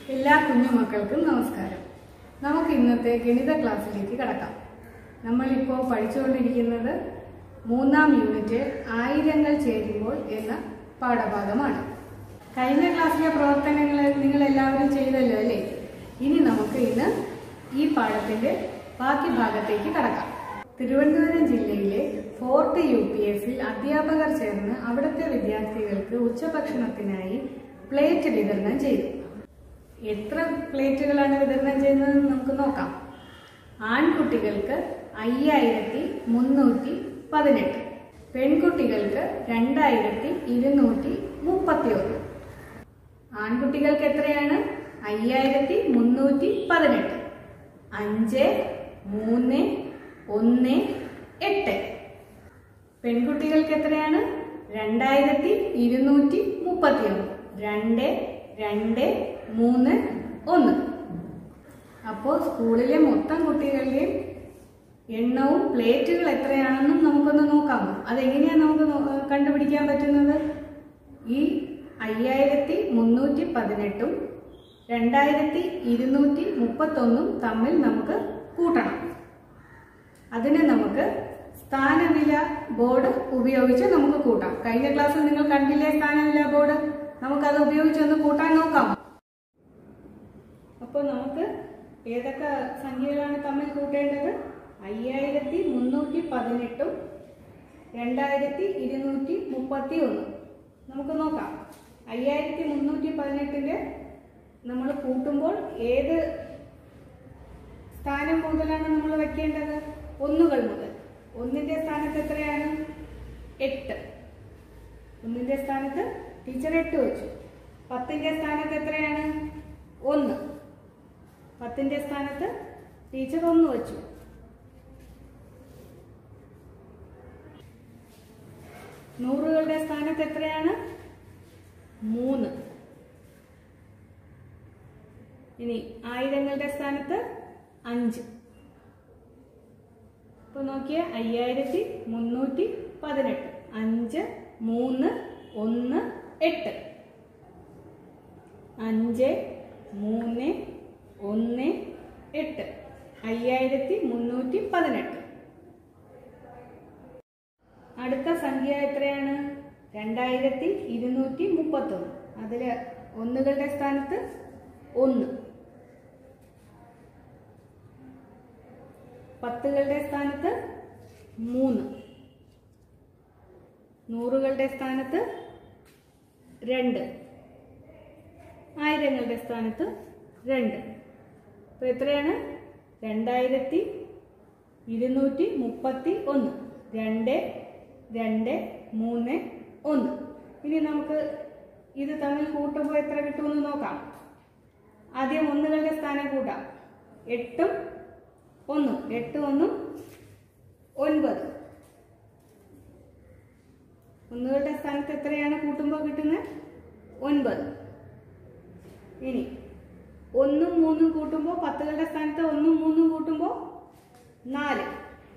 എല്ലാ കുഞ്ഞുമക്കൾക്കും നമസ്കാരം. നമുക്ക് ഇന്നത്തെ ഗണിത ക്ലാസ്സിലേക്ക് കടക്കാം. നമ്മളിപ്പോൾ പഠിച്ചുകൊണ്ടിരിക്കുന്നത് 3ാം യൂണിറ്റ് ആയിരങ്ങൾ ചേരുമ്പോൾ എന്ന പാഠഭാഗമാണ്. കഴിഞ്ഞ ക്ലാസ്സിലെ പ്രവർത്തനങ്ങൾ നിങ്ങൾ എല്ലാവരും ചെയ്തല്ലോ അല്ലേ? ഇനി നമുക്ക് ഇന്ന് ഈ പാഠത്തിന്റെ ബാക്കി ഭാഗത്തേക്ക് കടക്കാം. തിരുവനന്തപുരം ജില്ലയിലെ 4th UPSൽ അധ്യാപകർ ചേർന്ന് അവിടുത്തെ വിദ്യാർത്ഥികൾക്ക് ഉച്ചഭക്ഷണത്തിനായി പ്ലേറ്റ് വിതരണം ചെയ്തു. എത്ര പ്ലേറ്റുകളാണ് വിതരണം ചെയ്യുന്നതെന്ന് നമുക്ക് നോക്കാം. ആൺകുട്ടികൾക്ക് 5318, പെൺകുട്ടികൾക്ക് 2231. ആൺകുട്ടികൾക്ക് എത്രയാണ്? 5318. 5, 3, 1, 8. പെൺകുട്ടികൾക്ക് എത്രയാണ്? 2231. 2, 2, 3, 1. അപ്പോൾ സ്കൂളിലെ മൊത്തം കുട്ടികളുടെയും എണ്ണവും പ്ലേറ്റുകൾ എത്രയാണെന്നും നമുക്കൊന്ന് നോക്കാമോ? അതെങ്ങനെയാണ് നമുക്ക് കണ്ടുപിടിക്കാൻ പറ്റുന്നത്? ഈ 5318ഉം 2231 തമ്മിൽ നമുക്ക് കൂട്ടണം. അതിന് നമുക്ക് സ്ഥാനവില ബോർഡ് ഉപയോഗിച്ച് നമുക്ക് കൂട്ടാം. കഴിഞ്ഞ ക്ലാസ്സിൽ നിങ്ങൾ കണ്ടില്ലേ സ്ഥാനവില ബോർഡ്? നമുക്കത് ഉപയോഗിച്ച് ഒന്ന് കൂട്ടാൻ നോക്കാം. അപ്പോൾ നമുക്ക് ഏതൊക്കെ സംഖ്യകളാണ് തമ്മിൽ കൂട്ടേണ്ടത്? 5318ഉം 2231. നമുക്ക് നോക്കാം. 5318 നമ്മൾ കൂട്ടുമ്പോൾ ഏത് സ്ഥാനം മുതലാണ് നമ്മൾ വെക്കേണ്ടത്? ഒന്നുകൾ മുതൽ. 1ന്റെ സ്ഥാനത്ത് എത്രയാണ്? 8. 1ന്റെ സ്ഥാനത്ത് ടീച്ചർ 8 വെച്ചു. 10ന്റെ സ്ഥാനത്ത് എത്രയാണ്? 1. 10ന്റെ സ്ഥാനത്ത് ടീച്ചർ 1 വെച്ചു. നൂറുകളുടെ സ്ഥാനത്ത് എത്രയാണ്? 3. ഇനി ആയിരങ്ങളുടെ സ്ഥാനത്ത് 5. ഇപ്പൊ നോക്കിയ 5318. 5, 3, 1, 8. 5, 3, 1, 8. 5318. അടുത്ത സംഖ്യ എത്രയാണ്? 2231. അതില് ഒന്നുകളുടെ സ്ഥാനത്ത് 1. 10കളുടെ സ്ഥാനത്ത് 3. നൂറുകളുടെ സ്ഥാനത്ത് 2. ആയിരങ്ങളുടെ സ്ഥാനത്ത് 2. അപ്പോൾ എത്രയാണ്? 2231. 2, 2, 3, 1. ഇനി നമുക്ക് ഇത് തമ്മിൽ കൂട്ടുമ്പോൾ എത്ര കിട്ടുമെന്ന് നോക്കാം. ആദ്യം ഒന്നുകളുടെ സ്ഥാനം കൂട്ടാം. 8ഉം 1. 8, 1, 9. ഒന്നുകളുടെ സ്ഥാനത്ത് എത്രയാണ് കൂട്ടുമ്പോൾ കിട്ടുന്നത്? 9. ഇനി 1ഉം 3ഉം കൂട്ടുമ്പോൾ 10കളുടെ സ്ഥാനത്ത് 1ഉം 3ഉം കൂട്ടുമ്പോൾ 4.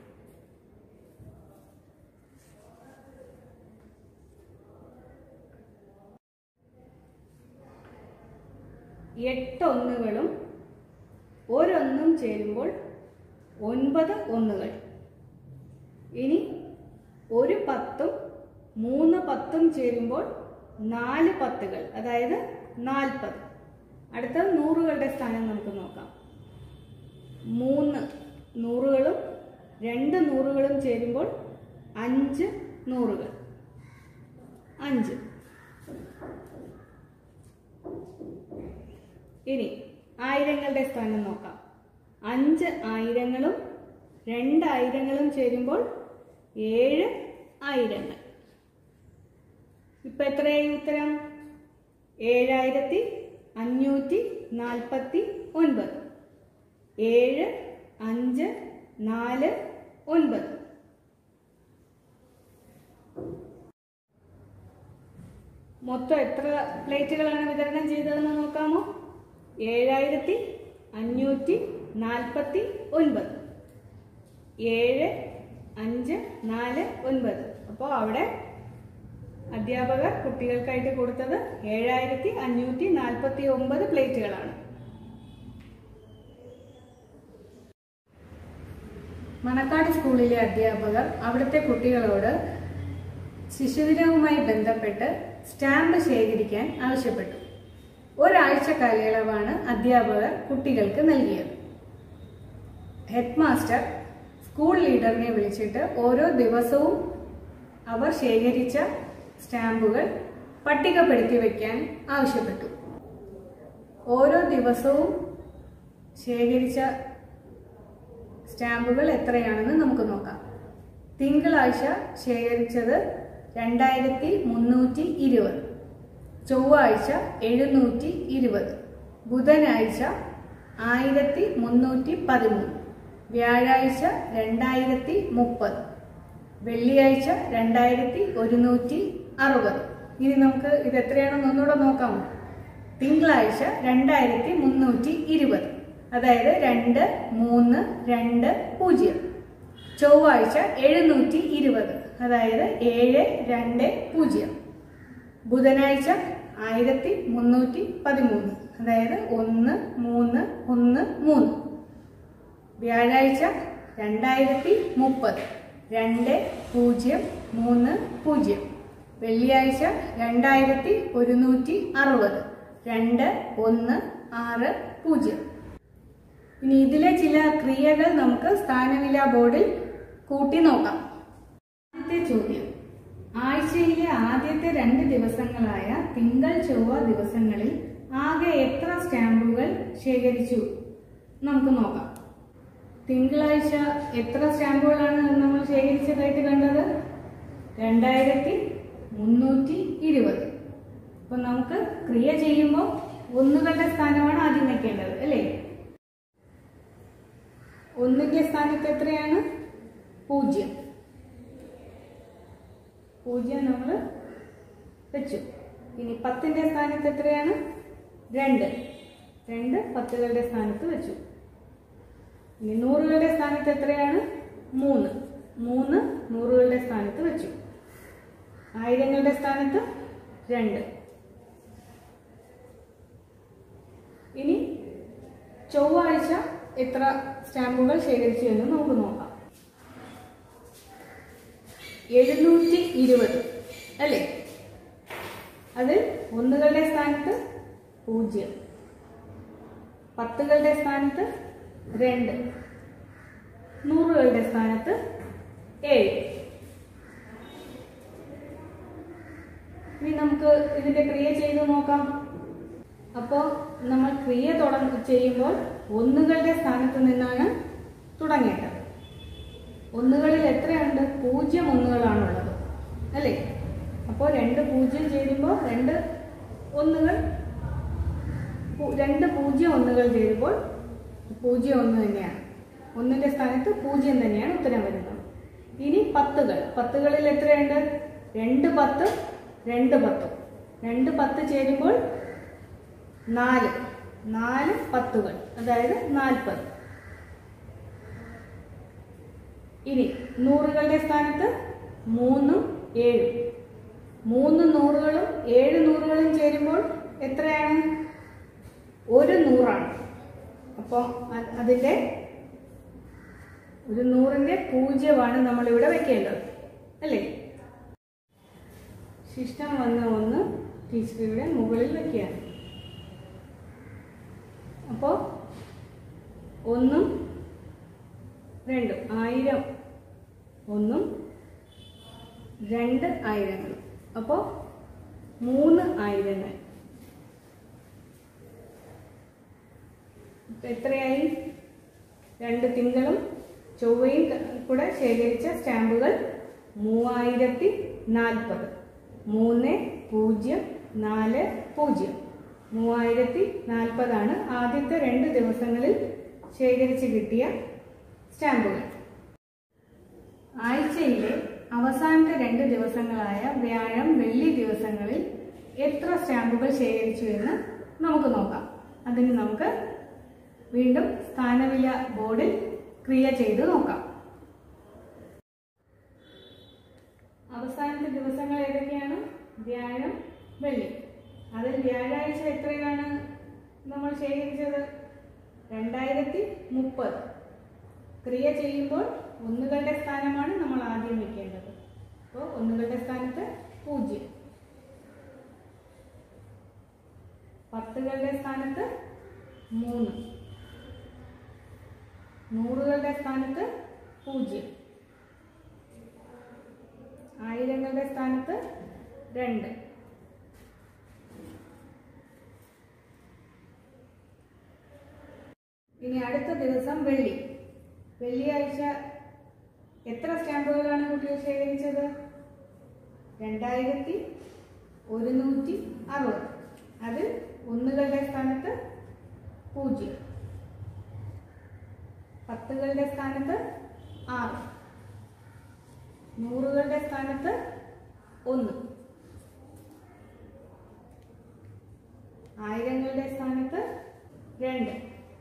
8 ഒന്നുകളും 1 ഒന്നും ചേരുമ്പോൾ 9 ഒന്നുകൾ. ഇനി 1 10ഉം 3 10ഉം ചേരുമ്പോൾ 4 10കൾ, അതായത് 40. അടുത്ത നൂറുകളുടെ സ്ഥാനം നമുക്ക് നോക്കാം. 3 നൂറുകളും 2 നൂറുകളും ചേരുമ്പോൾ 5 നൂറുകൾ. 5. ഇനി ആയിരങ്ങളുടെ സ്ഥാനം നോക്കാം. 5 ആയിരങ്ങളും 2 ആയിരങ്ങളും ചേരുമ്പോൾ 7 ആയിരങ്ങൾ. ഇപ്പൊ എത്രയായി ഉത്തരം? 7549. 7, 5, 4, 9. മൊത്തം എത്ര പ്ലേറ്റുകളാണ് വിതരണം ചെയ്തതെന്ന് നോക്കാമോ? 7549. 7, 5, 4, 9. അപ്പോൾ അവിടെ അധ്യാപകർ കുട്ടികൾക്കായിട്ട് കൊടുത്തത് 7549 പ്ലേറ്റുകളാണ്. മണക്കാട് സ്കൂളിലെ അധ്യാപകർ അവിടുത്തെ കുട്ടികളോട് ശിശുദിനവുമായി ബന്ധപ്പെട്ട് സ്റ്റാമ്പ് ശേഖരിക്കാൻ ആവശ്യപ്പെട്ടു. ഒരാഴ്ച കാലയളവാണ് അധ്യാപകർ കുട്ടികൾക്ക് നൽകിയത്. ഹെഡ് മാസ്റ്റർ സ്കൂൾ ലീഡറിനെ വിളിച്ചിട്ട് ഓരോ ദിവസവും അവർ ശേഖരിച്ച സ്റ്റാമ്പുകൾ പട്ടികപ്പെടുത്തി വയ്ക്കാൻ ആവശ്യപ്പെട്ടു. ഓരോ ദിവസവും ശേഖരിച്ച സ്റ്റാമ്പുകൾ എത്രയാണെന്ന് നമുക്ക് നോക്കാം. തിങ്കളാഴ്ച ശേഖരിച്ചത് 2320, ചൊവ്വാഴ്ച 720, ബുധനാഴ്ച 1313, വ്യാഴാഴ്ച 2030, വെള്ളിയാഴ്ച 2160. ഇനി നമുക്ക് ഇത് എത്രയാണെന്ന് ഒന്നുകൂടെ നോക്കാമോ? തിങ്കളാഴ്ച 2320, അതായത് 2320. ചൊവ്വാഴ്ച 720, അതായത് 720. ബുധനാഴ്ച 1313, അതായത് 1313. വ്യാഴാഴ്ച 2030, 2030. വെള്ളിയാഴ്ച 2160, 2160. ഇനി ഇതിലെ ചില ക്രിയകൾ നമുക്ക് സ്ഥാനവില ബോർഡിൽ കൂട്ടി നോക്കാം. ആദ്യത്തെ ചോദ്യം, ആഴ്ചയിലെ ആദ്യത്തെ 2 ദിവസങ്ങളായ തിങ്കൾ ചൊവ്വ ദിവസങ്ങളിൽ ആകെ എത്ര സ്റ്റാമ്പുകൾ ശേഖരിച്ചു? നമുക്ക് നോക്കാം. തിങ്കളാഴ്ച എത്ര സ്റ്റാമ്പുകളാണ് നമ്മൾ ശേഖരിച്ചതായിട്ട് കണ്ടത്? 2320. അപ്പൊ നമുക്ക് ക്രിയ ചെയ്യുമ്പോൾ ഒന്നുകളുടെ സ്ഥാനമാണ് ആദ്യം വെക്കേണ്ടത്, അല്ലേ? ഒന്നിന്റെ സ്ഥാനത്ത് എത്രയാണ്? 0. 0 നമ്മൾ വെച്ചു. ഇനി 10ന്റെ സ്ഥാനത്ത് എത്രയാണ്? 2. 2 10കളുടെ സ്ഥാനത്ത് വെച്ചു. ഇനി 100കളുടെ സ്ഥാനത്ത് എത്രയാണ്? 3. 3 100കളുടെ സ്ഥാനത്ത് വെച്ചു. ആയിരങ്ങളുടെ സ്ഥാനത്ത് 2. ഇനി ചൊവ്വാഴ്ച എത്ര സ്റ്റാമ്പുകൾ ശേഖരിച്ചു എന്ന് നമുക്ക് നോക്കാം. 720, അല്ലേ? അതിൽ ഒന്നുകളുടെ സ്ഥാനത്ത് 0, 10കളുടെ സ്ഥാനത്ത് 2, 100കളുടെ സ്ഥാനത്ത് 7. ഇനി നമുക്ക് ഇതിന്റെ ക്രിയ ചെയ്ത് നോക്കാം. അപ്പോൾ നമ്മൾ ക്രിയ ചെയ്യുമ്പോൾ ഒന്നുകളുടെ സ്ഥാനത്ത് നിന്നാണ് തുടങ്ങേണ്ടത്. ഒന്നുകളിൽ എത്രയുണ്ട്? 0 ഒന്നുകളാണുള്ളത്, അല്ലേ? അപ്പോൾ 2 0 ചേരുമ്പോൾ 2 ഒന്നുകൾ, 2 0 ഒന്നുകൾ ചേരുമ്പോൾ 0 1 തന്നെയാണ്. ഒന്നിന്റെ സ്ഥാനത്ത് 0 തന്നെയാണ് ഉത്തരം വരുന്നത്. ഇനി 10കളിൽ എത്രയുണ്ട്? 2 10, 2 10. 2 10 ചേരുമ്പോൾ 4 10കൾ, അതായത് 40. ഇനി 100കളുടെ സ്ഥാനത്ത് 3 7. 3 100കളും 7 100കളും ചേരുമ്പോൾ എത്രയാണ്? 1 100ആണ്. അപ്പോൾ അതിന്റെ ഒരു 100ന്റെ 0 നമ്മളിവിടെ വെക്കേണ്ടത്, അല്ലേ? ശിഷ്ടം വന്ന 1 ടീച്ചറുടെ മുകളിൽ വെക്കുകയാണ്. അപ്പോൾ 1 2 1000 1 2 ആയിരങ്ങൾ. അപ്പോൾ 3 ആയിരങ്ങൾ. എത്രയായി? 2 തിങ്കളും ചൊവ്വയും കൂടെ ശേഖരിച്ച സ്റ്റാമ്പുകൾ 3040. 3040. 3040 ആദ്യത്തെ 2 ദിവസങ്ങളിൽ ശേഖരിച്ച് കിട്ടിയ സ്റ്റാമ്പുകൾ. ആഴ്ചയിലെ അവസാനത്തെ 2 ദിവസങ്ങളായ വ്യാഴം വെള്ളി ദിവസങ്ങളിൽ എത്ര സ്റ്റാമ്പുകൾ ശേഖരിച്ചു എന്ന് നമുക്ക് നോക്കാം. അതിന് നമുക്ക് വീണ്ടും സ്ഥാനവില ബോർഡിൽ ക്രിയ ചെയ്ത് നോക്കാം. അവസാനത്തെ ദിവസങ്ങൾ ഏതൊക്കെയാണ്? വ്യാഴം വെള്ളി. അതിൽ വ്യാഴാഴ്ച എത്രയാണ് നമ്മൾ ശേഖരിച്ചത്? 2030. ക്രിയ ചെയ്യുമ്പോൾ ഒന്നുകളുടെ സ്ഥാനമാണ് നമ്മൾ ആദ്യം വെക്കേണ്ടത്. അപ്പോൾ ഒന്നുകളുടെ സ്ഥാനത്ത് 0, പത്തുകളുടെ സ്ഥാനത്ത് 3, നൂറുകളുടെ സ്ഥാനത്ത് 0, ആയിരങ്ങളുടെ സ്ഥാനത്ത് 2. ഇനി അടുത്ത ദിവസം വെള്ളി. വെള്ളിയാഴ്ച എത്ര സ്റ്റാമ്പുകളാണ് കുട്ടികൾ ശേഖരിച്ചത്? 2160. അതിൽ ഒന്നുകളുടെ സ്ഥാനത്ത് 0, പത്തുകളുടെ സ്ഥാനത്ത് 6, നൂറുകളുടെ സ്ഥാനത്ത് 1, ആയിരങ്ങളുടെ സ്ഥാനത്ത് 2.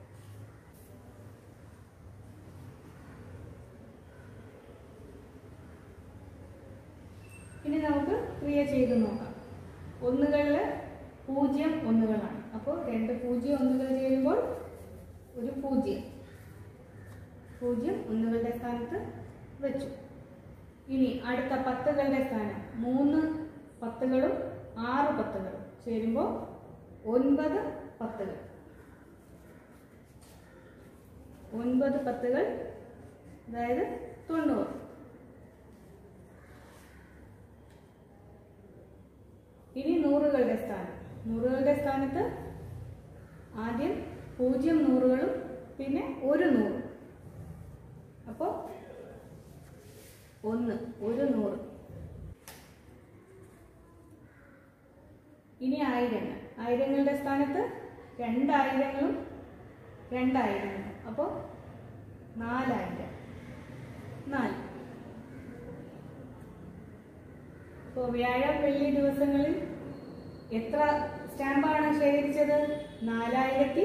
ഇനി നമുക്ക് ക്രിയ ചെയ്ത് നോക്കാം. ഒന്നുകളിൽ 0 ഒന്നുകളാണ്. അപ്പോൾ 2 0 ഒന്നുകൾ ചേരുമ്പോൾ ഒരു 0. 0 ഒന്നുകളുടെ സ്ഥാനത്ത് വെച്ചു. ഇനി അടുത്ത പത്തുകളുടെ സ്ഥാനം 3 പത്തുകളും 6 പത്തുകളും ചേരുമ്പോൾ 9 പത്തുകൾ. 9 പത്തുകൾ, അതായത് 90. ഇനി നൂറുകളുടെ സ്ഥാനം. നൂറുകളുടെ സ്ഥാനത്ത് ആദ്യം 0 നൂറുകളും പിന്നെ 1 100. അപ്പോൾ 1 100. ഇനി ആയിരങ്ങൾ. ആയിരങ്ങളുടെ സ്ഥാനത്ത് 2 ആയിരങ്ങളും 2 ആയിരങ്ങളും. അപ്പോൾ 4000. 4. ഇപ്പോൾ വ്യാഴം വെള്ളി ദിവസങ്ങളിൽ എത്ര സ്റ്റാമ്പാണ് ശേഖരിച്ചത്? 4190.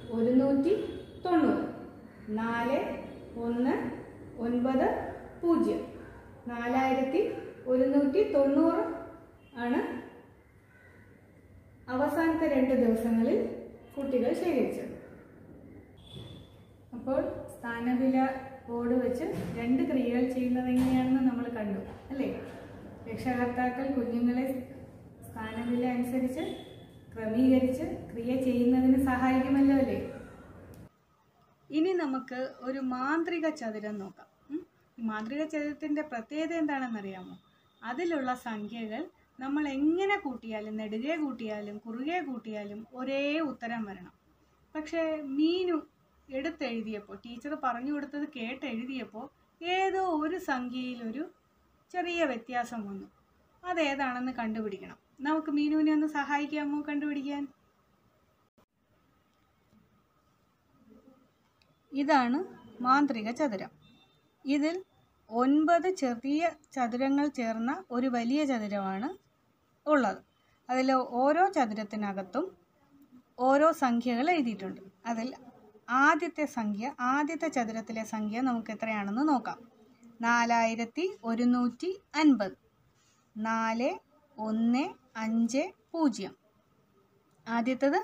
4 1 9 0. 4190 ആണ് അവസാനത്തെ 2 ദിവസങ്ങളിൽ കുട്ടികൾ ശേഖരിച്ചത്. അപ്പോൾ സ്ഥാനവില ബോർഡ് വെച്ച് 2 ക്രിയകൾ ചെയ്യുന്നത് എങ്ങനെയാണെന്ന് നമ്മൾ കണ്ടു അല്ലേ? രക്ഷകർത്താക്കൾ കുഞ്ഞുങ്ങളെ സ്ഥാനവില അനുസരിച്ച് ക്രമീകരിച്ച് ക്രിയ ചെയ്യുന്നതിന് സഹായിക്കുമല്ലോ അല്ലേ? ഇനി നമുക്ക് ഒരു മാന്ത്രിക ചതുരം നോക്കാം. ഈ മാന്ത്രിക ചതുരത്തിൻ്റെ പ്രത്യേകത എന്താണെന്നറിയാമോ? അതിലുള്ള സംഖ്യകൾ നമ്മൾ എങ്ങനെ കൂട്ടിയാലും, നെടുകെ കൂട്ടിയാലും കുറുകെ കൂട്ടിയാലും ഒരേ ഉത്തരം വരണം. പക്ഷേ മീനു എടുത്തെഴുതിയപ്പോൾ, ടീച്ചർ പറഞ്ഞു കൊടുത്തത് കേട്ടെഴുതിയപ്പോൾ ഏതോ ഒരു സംഖ്യയിലൊരു ചെറിയ വ്യത്യാസം വന്നു. അതേതാണെന്ന് കണ്ടുപിടിക്കണം. നമുക്ക് മീനുവിനെ ഒന്ന് സഹായിക്കാമോ കണ്ടുപിടിക്കാൻ? ഇതാണ് മാന്ത്രിക ചതുരം. ഇതിൽ 9 ചെറിയ ചതുരങ്ങൾ ചേർന്ന ഒരു വലിയ ചതുരമാണ് ഉള്ളത്. അതിൽ ഓരോ ചതുരത്തിനകത്തും ഓരോ സംഖ്യകൾ എഴുതിയിട്ടുണ്ട്. അതിൽ ആദ്യത്തെ ചതുരത്തിലെ സംഖ്യ നമുക്ക് എത്രയാണെന്ന് നോക്കാം. 4150. 4150. ആദ്യത്തേത്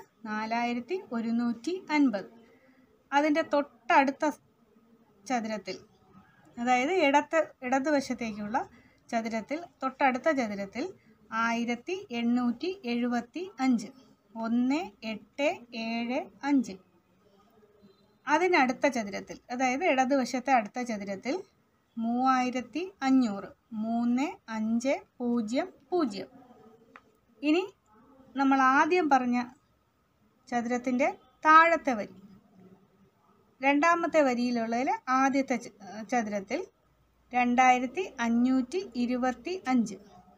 4150. അതിൻ്റെ തൊട്ടടുത്ത ചതുരത്തിൽ, അതായത് ഇടതുവശത്തേക്കുള്ള ചതുരത്തിൽ, തൊട്ടടുത്ത ചതുരത്തിൽ 1875. 1875. അതിനടുത്ത ചതുരത്തിൽ, അതായത് ഇടതുവശത്തെ അടുത്ത ചതുരത്തിൽ 3500. 3500. ഇനി നമ്മൾ ആദ്യം പറഞ്ഞ ചതുരത്തിൻ്റെ താഴത്തെ വരി, രണ്ടാമത്തെ വരിയിലുള്ളതിൽ ആദ്യത്തെ ചതുരത്തിൽ 2525.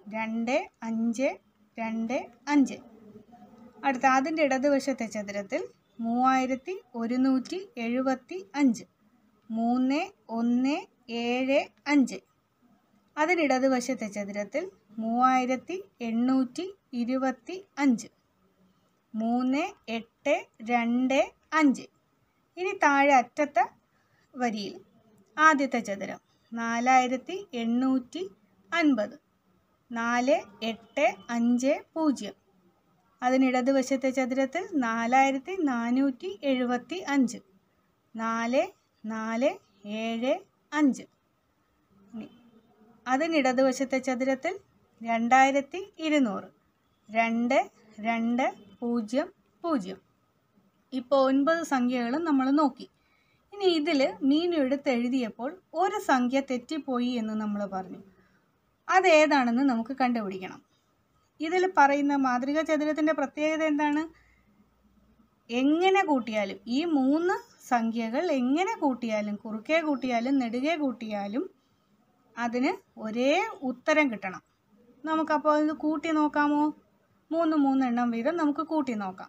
2525. അടുത്ത അതിൻ്റെ ഇടതുവശത്തെ ചതുരത്തിൽ 3175. 3175. അതിനിടതുവശത്തെ ചതുരത്തിൽ 3825. 3825. ഇനി താഴെ അറ്റത്തെ വരിയിൽ ആദ്യത്തെ ചതുരം 4850. 4, 8, 5, 0. അതിനിടതുവശത്തെ ചതുരത്തിൽ 4475. 4, 4, 7, 5. അതിനിടതുവശത്തെ ചതുരത്തിൽ 2200. 2, 2, 0, 0. ഇപ്പോൾ 9 സംഖ്യകളും നമ്മൾ നോക്കി. ഇനി ഇതിൽ മീനു എടുത്ത് എഴുതിയപ്പോൾ ഒരു സംഖ്യ തെറ്റിപ്പോയി എന്ന് നമ്മൾ പറഞ്ഞു. അതേതാണെന്ന് നമുക്ക് കണ്ടുപിടിക്കണം. ഇതിൽ പറയുന്ന മാതൃക ചതുരത്തിൻ്റെ പ്രത്യേകത എന്താണ്? എങ്ങനെ കൂട്ടിയാലും ഈ 3 സംഖ്യകൾ എങ്ങനെ കൂട്ടിയാലും, കുറുക്കെ കൂട്ടിയാലും നെടുകെ കൂട്ടിയാലും അതിന് ഒരേ ഉത്തരം കിട്ടണം. നമുക്കപ്പോൾ ഇത് കൂട്ടി നോക്കാമോ? 3 എണ്ണം വീതം നമുക്ക് കൂട്ടി നോക്കാം.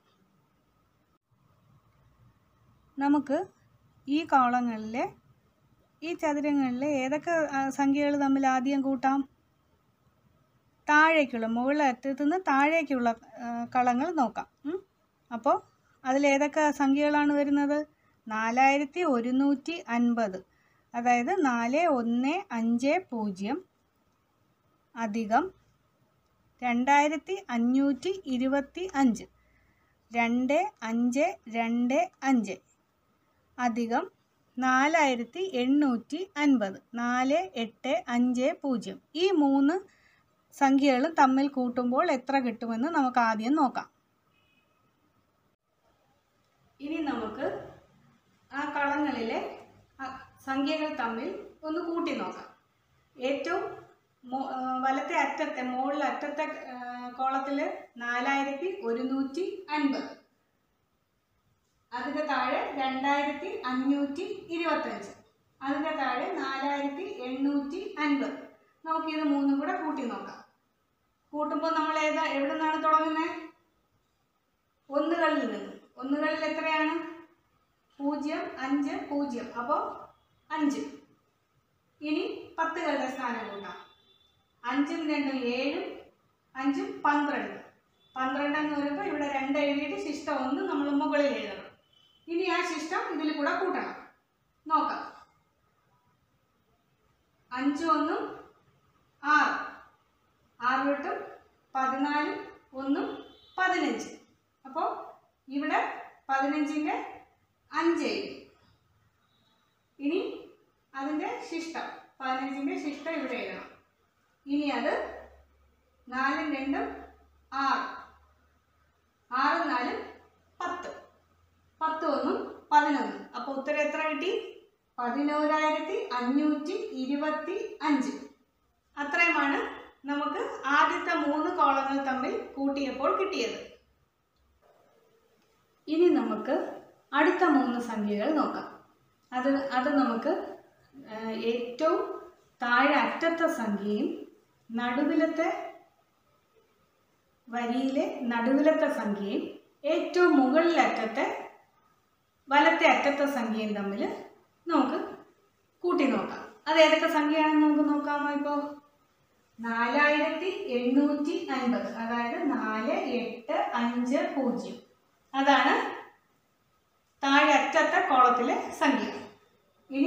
നമുക്ക് ഈ കോളങ്ങളിലെ ഈ ചതുരങ്ങളിലെ ഏതൊക്കെ സംഖ്യകൾ തമ്മിൽ ആദ്യം കൂട്ടാം? താഴേക്കുള്ള, മുകളിലെ അറ്റത്തു നിന്ന് താഴേക്കുള്ള കളങ്ങൾ നോക്കാം. അപ്പോൾ അതിലേതൊക്കെ സംഖ്യകളാണ് വരുന്നത്? 4150, അതായത് 4150 അധികം 2525, 2525 അധികം 4850, 4850. ഈ 3 സംഖ്യകളും തമ്മിൽ കൂട്ടുമ്പോൾ എത്ര കിട്ടുമെന്ന് നമുക്ക് ആദ്യം നോക്കാം. ഇനി നമുക്ക് ആ കളങ്ങളിലെ സംഖ്യകൾ തമ്മിൽ ഒന്ന് കൂട്ടി നോക്കാം. ഏറ്റവും വലത്തെ അറ്റത്തെ, മുകളിലെ അറ്റത്തെ കോളത്തിൽ 4150, അതിൻ്റെ താഴെ 2525, അതിൻ്റെ താഴെ 4850. നമുക്കിത് 3 കൂടെ കൂട്ടി നോക്കാം. കൂട്ടുമ്പോൾ നമ്മൾ എവിടെ നിന്നാണ് തുടങ്ങുന്നത്? ഒന്നുകളിൽ നിന്ന്. ഒന്നുകളിൽ എത്രയാണ്? 0, 5, 0. അപ്പോൾ 5. ഇനി 10കളുടെ സ്ഥാനം കൂട്ടാം. 5ഉം 2ഉം 7, 5ഉം 12. 12 എന്ന് പറയുമ്പോൾ ഇവിടെ 2 എഴുതിയിട്ട് ശിഷ്ടം 1 നമ്മൾ മുകളിൽ എഴുതണം. ഇനി ആ ശിഷ്ടം ഇതിൽ കൂടെ കൂട്ടണം. നോക്കാം. 5 1 6, 6 8 14, 1 15. അപ്പോൾ ഇവിടെ 15ൻ്റെ 5 എഴുതി. ഇനി അതിൻ്റെ ശിഷ്ടം, 15ൻ്റെ ശിഷ്ടം ഇവിടെ എഴുതണം. ഇനി അത് 4ഉം 2ഉം 6, 6ഉം 4ഉം 10, 10 1 11. അപ്പോൾ ഉത്തരം എത്ര കിട്ടി? 11525. അത്രയുമാണ് നമുക്ക് ആദ്യത്തെ 3 കോളങ്ങൾ തമ്മിൽ കൂട്ടിയപ്പോൾ കിട്ടിയത്. ഇനി നമുക്ക് അടുത്ത 3 സംഖ്യകൾ നോക്കാം. അത് നമുക്ക് ഏറ്റവും താഴെ അറ്റത്തെ സംഖ്യയും നടുവിലത്തെ വരിയിലെ നടുവിലത്തെ സംഖ്യയും ഏറ്റവും മുകളിലറ്റത്തെ വലത്തെ അറ്റത്തെ സംഖ്യയും തമ്മിൽ നമുക്ക് കൂട്ടി നോക്കാം. അത് ഏതൊക്കെ സംഖ്യയാണെന്ന് നമുക്ക് നോക്കാമോ? ഇപ്പോൾ 4850, അതായത് 4 8 5 0. അതാണ് താഴെ അറ്റത്തെ കോളത്തിലെ സംഖ്യ. ഇനി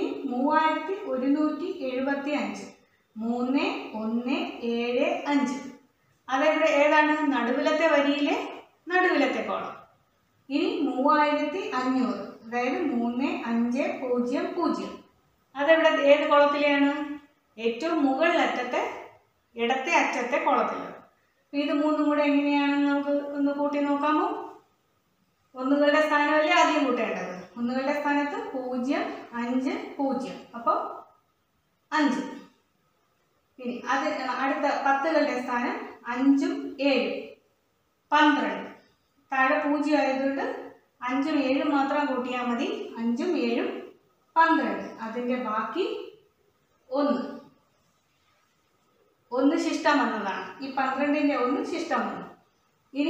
3175, 3 1 7 5. അതെവിടെ ഏതാണ്? നടുവിലത്തെ വരിയിലെ നടുവിലത്തെ കോളം. ഇനി 3500, അതായത് 3 5 0 0. അതെവിടെ ഏത് കോളത്തിലെയാണ്? ഏറ്റവും മുകളിലറ്റത്തെ ഇടത്തെ അറ്റത്തെ കോളത്തിലാണ്. അപ്പോൾ ഇത് 3 കൂടെ എങ്ങനെയാണെന്ന് നമുക്ക് ഒന്ന് കൂട്ടി നോക്കാമോ? ഒന്നുകളുടെ സ്ഥാനമല്ലേ ആദ്യം കൂട്ടേണ്ടത്. ഒന്നുകളുടെ സ്ഥാനത്ത് 0 5 0. അപ്പോൾ 5. ഇനി അത് അടുത്ത 10കളുടെ സ്ഥാനം 5ഉം 7, 12. താഴെ 0 ആയതുകൊണ്ട് 5ഉം 7ഉം മാത്രം കൂട്ടിയാൽ മതി. 5ഉം 7ഉം 12. അതിൻ്റെ ബാക്കി 1 ശിഷ്ടം വന്നതാണ്. ഈ 12ൻ്റെ 1 ശിഷ്ടം വന്നു. ഇനി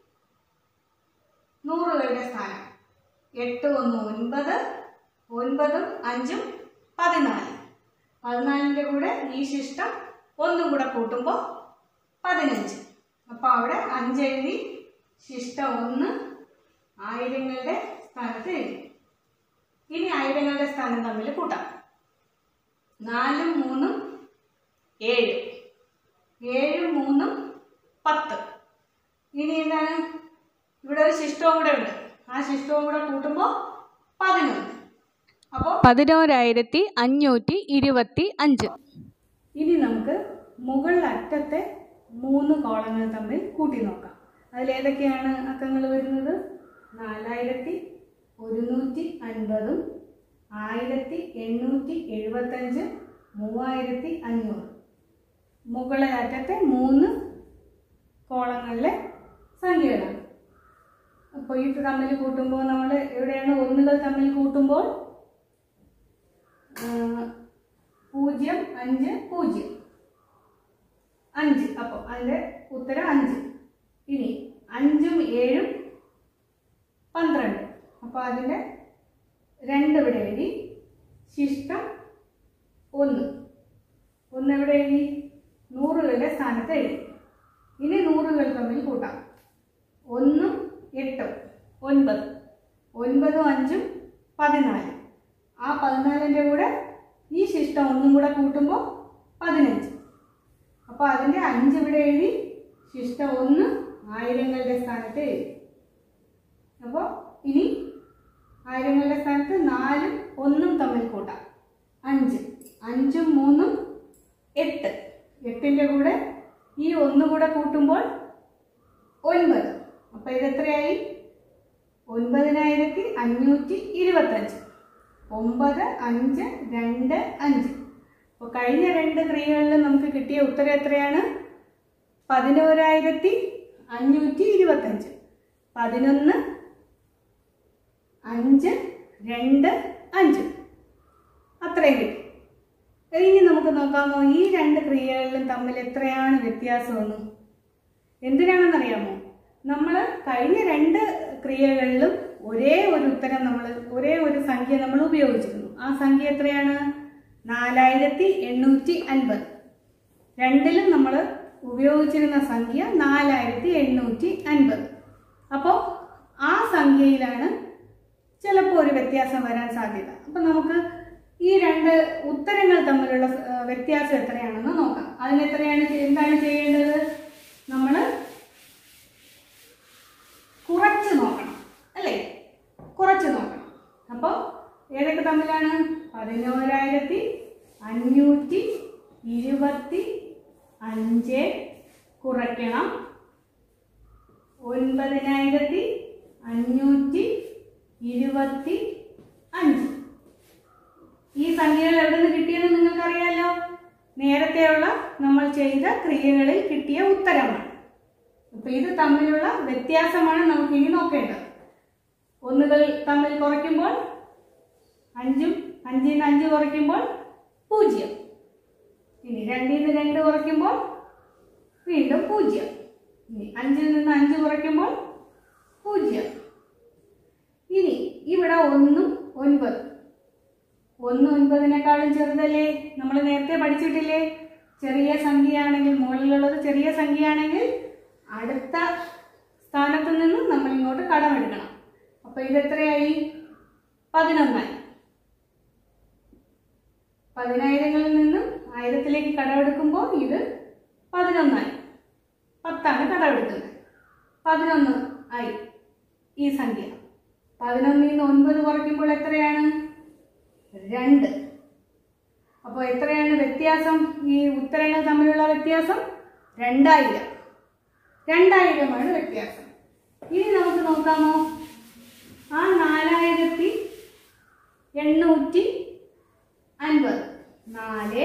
100കളുടെ സ്ഥാനം 8 1 9, 9ഉം 5ഉം 14. 14ൻ്റെ കൂടെ ഈ ശിഷ്ടം 1 കൂടെ കൂട്ടുമ്പോൾ 15. അപ്പോൾ അവിടെ 5 എഴുതി, ശിഷ്ടം 1 ആയിരങ്ങളുടെ സ്ഥാനത്ത് എഴുതി. ഇനി ആയിരങ്ങളുടെ സ്ഥാനം തമ്മിൽ കൂട്ടാം. 4ഉം 3ഉം 7, 7 3 10. ഇനി എന്താണ്? ഇവിടെ ഒരു ശിഷ്ടവും കൂടെ ഉണ്ട്. ആ ശിഷ്ടവും കൂടെ കൂട്ടുമ്പോൾ 11. അപ്പോൾ 11,525. ഇനി നമുക്ക് മുകളിൽ അറ്റത്തെ 3 കോളങ്ങൾ തമ്മിൽ കൂട്ടി നോക്കാം. അതിലേതൊക്കെയാണ് അക്കങ്ങൾ വരുന്നത്? 4150, 1875, 3500. മുകളിൽ അറ്റത്തെ 3 കോളങ്ങളിലെ സംഖ്യകളാണ്. അപ്പോൾ ഇത് തമ്മിൽ കൂട്ടുമ്പോൾ നമ്മൾ എവിടെയാണ് ഒന്നുകൾ തമ്മിൽ കൂട്ടുമ്പോൾ 0 5 0 5. അപ്പോൾ അതിൻ്റെ ഉത്തരം 5. ഇനി 5ഉം 7ഉം 12. അപ്പോൾ അതിൻ്റെ 2 ഇവിടെ എഴുതി. ശിഷ്ടം 1 എവിടെ എഴുതി? നൂറുകളുടെ സ്ഥാനത്ത് എഴുതി. ഇനി നൂറുകൾ തമ്മിൽ കൂട്ടാം. 1ഉം 8ഉം 9. 9ഉം 5ഉം 14. ആ 14ൻ്റെ കൂടെ ഈ ശിഷ്ടം 1 കൂടെ കൂട്ടുമ്പോൾ 15. അപ്പോൾ അതിൻ്റെ 5 ഇവിടെ എഴുതി. ശിഷ്ടം 1 ആയിരങ്ങളുടെ സ്ഥാനത്ത് എഴുതി. അപ്പോൾ ഇനി ആയിരങ്ങളുടെ സ്ഥാനത്ത് 4ഉം 1ഉം തമ്മിൽ കൂട്ടാം. 5. 5ഉം 3ഉം 8. 8ൻ്റെ കൂടെ ഈ 1 കൂടെ കൂട്ടുമ്പോൾ 9. അപ്പോൾ ഇതെത്രയായി? 9525. 9 5 2 5. അപ്പോൾ കഴിഞ്ഞ 2 ക്രിയകളിൽ നമുക്ക് കിട്ടിയ ഉത്തരം എത്രയാണ്? 11,525. 11 5 2 5. അത്രയും കിട്ടി. ഇനി നമുക്ക് നോക്കാമോ ഈ 2 ക്രിയകളിലും തമ്മിൽ എത്രയാണ് വ്യത്യാസമെന്ന്? എന്തിനാണെന്നറിയാമോ? നമ്മൾ കഴിഞ്ഞ 2 ക്രിയകളിലും ഒരേ ഒരു ഉത്തരം ഒരേ ഒരു സംഖ്യ നമ്മൾ ഉപയോഗിച്ചിരുന്നു. ആ സംഖ്യ എത്രയാണ്? 4850. രണ്ടിലും നമ്മൾ ഉപയോഗിച്ചിരുന്ന സംഖ്യ 4850. അപ്പോൾ ആ സംഖ്യയിലാണ് ചിലപ്പോൾ ഒരു വ്യത്യാസം വരാൻ സാധ്യത. അപ്പം നമുക്ക് ഈ 2 ഉത്തരങ്ങൾ തമ്മിലുള്ള വ്യത്യാസം എത്രയാണെന്ന് നോക്കാം. എന്താണ് ചെയ്യേണ്ടത്? നമ്മൾ കുറച്ച് നോക്കണം, അല്ലേ? കുറച്ച് നോക്കണം. അപ്പോൾ ഏതൊക്കെ തമ്മിലാണ്? 11,525 കുറയ്ക്കണം 9,525. ഈ സംഖ്യകൾ എവിടെ നിന്ന് കിട്ടിയെന്ന് നിങ്ങൾക്കറിയാലോ. നേരത്തെയുള്ള നമ്മൾ ചെയ്ത ക്രിയകളിൽ കിട്ടിയ ഉത്തരമാണ്. അപ്പോൾ ഇത് തമ്മിലുള്ള വ്യത്യാസമാണ് നമുക്ക് ഇനി നോക്കേണ്ടത്. ഒന്നുകൾ തമ്മിൽ കുറയ്ക്കുമ്പോൾ 5ഉം 5ൽ നിന്ന് 5 കുറയ്ക്കുമ്പോൾ 0. ഇനി 2ൽ നിന്ന് 2 കുറയ്ക്കുമ്പോൾ വീണ്ടും 0. ഇനി 5ൽ നിന്ന് 5 കുറയ്ക്കുമ്പോൾ 0. ഇനി ഇവിടെ 1ഉം 9. 1 9നേക്കാളും ചെറുതല്ലേ? നമ്മൾ നേരത്തെ പഠിച്ചിട്ടില്ലേ? ചെറിയ സംഖ്യയാണെങ്കിൽ, മുകളിലുള്ളത് ചെറിയ സംഖ്യയാണെങ്കിൽ അടുത്ത സ്ഥാനത്ത് നിന്ന് നമ്മൾ ഇങ്ങോട്ട് കടമെടുക്കണം. അപ്പോൾ ഇതെത്രയായി? 11. 10,000ങ്ങളിൽ നിന്നും 1000ത്തിലേക്ക് കടമെടുക്കുമ്പോൾ ഇത് 11. 10ആണ് കടമെടുക്കുന്നത്. 11 ആയി ഈ സംഖ്യ. 11ൽ നിന്ന് 9 കുറയ്ക്കുമ്പോൾ എത്രയാണ്? 2. അപ്പോൾ എത്രയാണ് വ്യത്യാസം? ഈ ഉത്തരങ്ങൾ തമ്മിലുള്ള വ്യത്യാസം 2000. 2000 വ്യത്യാസം. ഇനി നമുക്ക് നോക്കാമോ? ആ 4850 4 8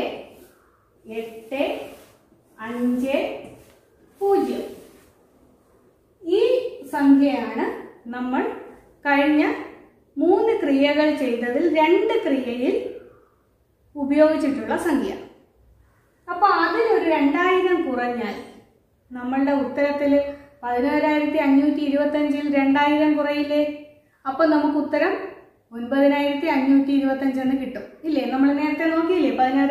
5 0. ഈ സംഖ്യയാണ് നമ്മൾ കഴിഞ്ഞ 3 ക്രിയകൾ ചെയ്തതിൽ 2 ക്രിയയിൽ ഉപയോഗിച്ചിട്ടുള്ള സംഖ്യ. അപ്പോൾ അതിലൊരു 2000 കുറഞ്ഞാൽ നമ്മളുടെ ഉത്തരത്തിൽ 11,525ൽ 2000 കുറയില്ലേ? അപ്പോൾ നമുക്ക് ഉത്തരം 9,525 എന്ന് കിട്ടും, ഇല്ലേ? നമ്മൾ നേരത്തെ നോക്കിയില്ലേ?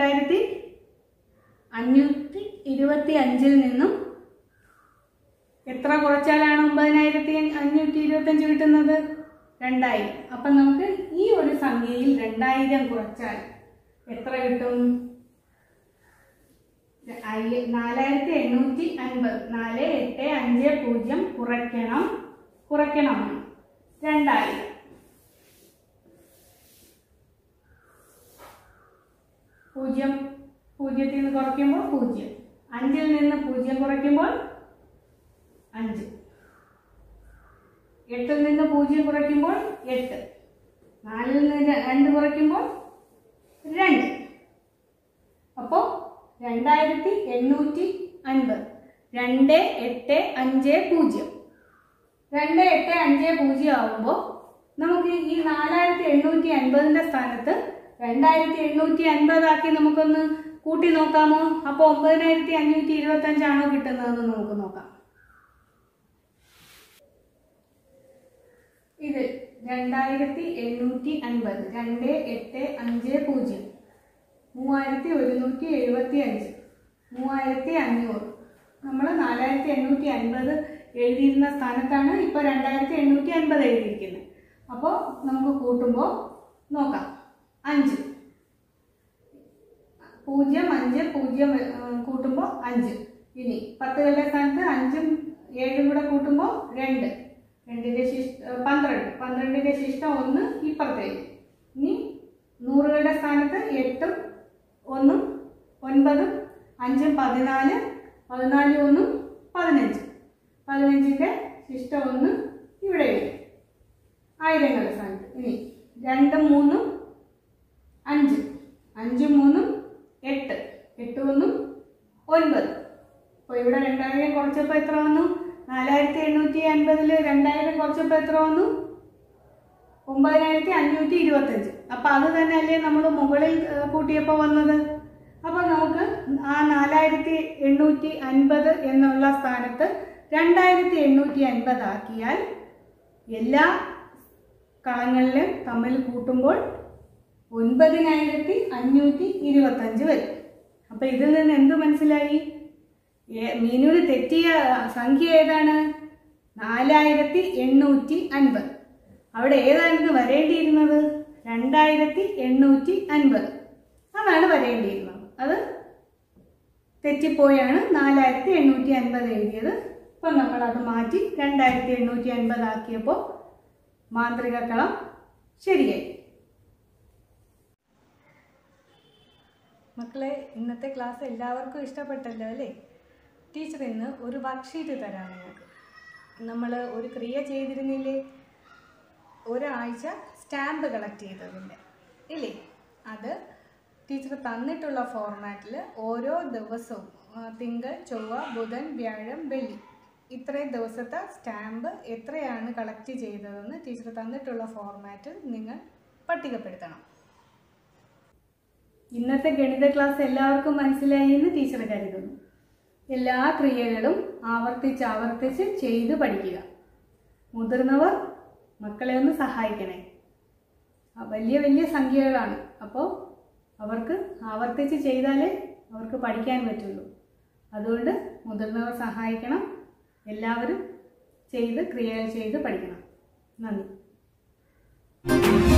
11,525ൽ നിന്നും എത്ര കുറച്ചാലാണ് 9,525 കിട്ടുന്നത്? 2000. അപ്പം നമുക്ക് ഈ ഒരു സംഖ്യയിൽ 2000 കുറച്ചാൽ എത്ര കിട്ടും? 4850 4850 കുറയ്ക്കണം 2000. 0 0ത്തിൽ നിന്ന് കുറയ്ക്കുമ്പോൾ 0, 5ൽ നിന്ന് 0 കുറയ്ക്കുമ്പോൾ 5, 8ൽ നിന്ന് 0 കുറയ്ക്കുമ്പോൾ 8, 4ൽ നിന്ന് 2 കുറയ്ക്കുമ്പോൾ 2. അപ്പോൾ 2850 2850 2850 ആവുമ്പോൾ നമുക്ക് ഈ 4850ന്റെ സ്ഥാനത്ത് 2850 ആക്കി നമുക്കൊന്ന് കൂട്ടി നോക്കാമോ? അപ്പോൾ 9525 ആണോ കിട്ടുന്നതെന്ന് നമുക്ക് നോക്കാം. ഇത് 2850 2850 3175 3500. നമ്മൾ 4850 എഴുതിയിരുന്ന സ്ഥാനത്താണ് ഇപ്പോൾ 2850 എഴുതിയിരിക്കുന്നത്. അപ്പോൾ നമുക്ക് കൂട്ടുമ്പോൾ നോക്കാം. 5 0 5 0 കൂട്ടുമ്പോൾ 5. ഇനി 10കളുടെ സ്ഥാനത്ത് 5ഉം 7ഉം കൂടെ കൂട്ടുമ്പോൾ 2, 2ന്റെ ശിഷ്ടം 12, 12ന്റെ ശിഷ്ടം 1 ഇപ്പുറത്തേക്ക്. ഇനി 100കളുടെ സ്ഥാനത്ത് 8ഉം 1ഉം 9ഉം 5ഉം 14, 14 1ഉം 15, 15ന്റെ ശിഷ്ടം 1 ഇവിടെ വരും. 1000ങ്ങളുടെ സ്ഥാനത്ത് ഇനി 2ഉം 3ഉം 5, 5ഉം 3ഉം 8, 8 1ഉം 9. അപ്പോൾ ഇവിടെ 2000 കുറച്ചപ്പോൾ എത്ര വന്നു? 4850ൽ 2000 കുറച്ചപ്പോൾ എത്ര വന്നു? 9525. അപ്പം അത് തന്നെയല്ലേ നമ്മൾ മുകളിൽ കൂട്ടിയപ്പോൾ വന്നത്. അപ്പം നമുക്ക് ആ 4850 എന്നുള്ള സ്ഥാനത്ത് 2850 ആക്കിയാൽ എല്ലാ കളങ്ങളിലും തമ്മിൽ കൂട്ടുമ്പോൾ 9525 വരും. അപ്പം ഇതിൽ നിന്ന് എന്ത് മനസ്സിലായി? മീനുവിന് തെറ്റിയ സംഖ്യ ഏതാണ്? 4850. അവിടെ ഏതായിരുന്നു വരേണ്ടിയിരുന്നത്? 2850. അതാണ് വരേണ്ടിയിരുന്നത്. അത് തെറ്റിപ്പോയാണ് 4850 എഴുതിയത്. ഇപ്പം നമ്മളത് മാറ്റി 2850 ആക്കിയപ്പോൾ മാന്ത്രിക കളം ശരിയായി. മക്കളെ, ഇന്നത്തെ ക്ലാസ് എല്ലാവർക്കും ഇഷ്ടപ്പെട്ടല്ലോ അല്ലേ? ടീച്ചർ ഇന്ന് ഒരു വർക്ക്ഷീറ്റ് തരാം നിങ്ങൾക്ക്. നമ്മൾ ഒരു ക്രിയ ചെയ്തിരുന്നില്ലേ? ഒരാഴ്ച സ്റ്റാമ്പ് കളക്ട് ചെയ്തതിൻ്റെ ഇല്ലേ? അത് ടീച്ചർ തന്നിട്ടുള്ള ഫോർമാറ്റിൽ ഓരോ ദിവസവും തിങ്കൾ, ചൊവ്വ, ബുധൻ, വ്യാഴം, വെള്ളി ഇത്രയും ദിവസത്തെ സ്റ്റാമ്പ് എത്രയാണ് കളക്ട് ചെയ്തതെന്ന് ടീച്ചർ തന്നിട്ടുള്ള ഫോർമാറ്റിൽ നിങ്ങൾ പട്ടികപ്പെടുത്തണം. ഇന്നത്തെ ഗണിത ക്ലാസ് എല്ലാവർക്കും മനസ്സിലായി എന്ന് ടീച്ചർ കരുതുന്നു. എല്ലാ ക്രിയകളും ആവർത്തിച്ച് ചെയ്ത് പഠിക്കുക. മുതിർന്നവർ മക്കളെ ഒന്ന് സഹായിക്കണേ. വലിയ വലിയ സംഖ്യകളാണ്. അപ്പോൾ അവർക്ക് ആവർത്തിച്ച് ചെയ്താലേ അവർക്ക് പഠിക്കാൻ പറ്റുള്ളൂ. അതുകൊണ്ട് മുതിർന്നവർ സഹായിക്കണം. എല്ലാവരും ക്രിയകൾ ചെയ്ത് പഠിക്കണം. നന്ദി.